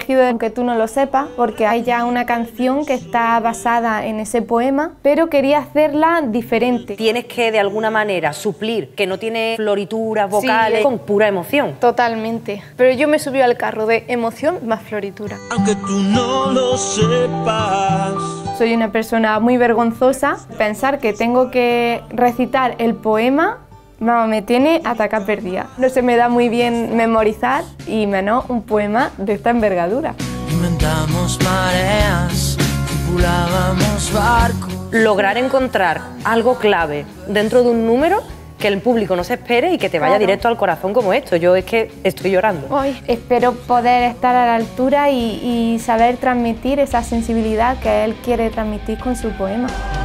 elegido aunque tú no lo sepas, porque hay ya una canción que está basada en ese poema, pero quería hacerla diferente. Tienes que de alguna manera suplir que no tiene florituras vocales, sí, con pura emoción. Totalmente, pero yo me subí al carro de emoción más floritura. Aunque tú no lo sepas. Soy una persona muy vergonzosa. Pensar que tengo que recitar el poema, vamos, me tiene ataca perdida. No se me da muy bien memorizar y menos un poema de esta envergadura. Inventamos mareas, tripulábamos barcos. Lograr encontrar algo clave dentro de un número que el público no se espere y que te vaya directo al corazón como esto. Yo es que estoy llorando. Ay, espero poder estar a la altura y saber transmitir esa sensibilidad que él quiere transmitir con su poema.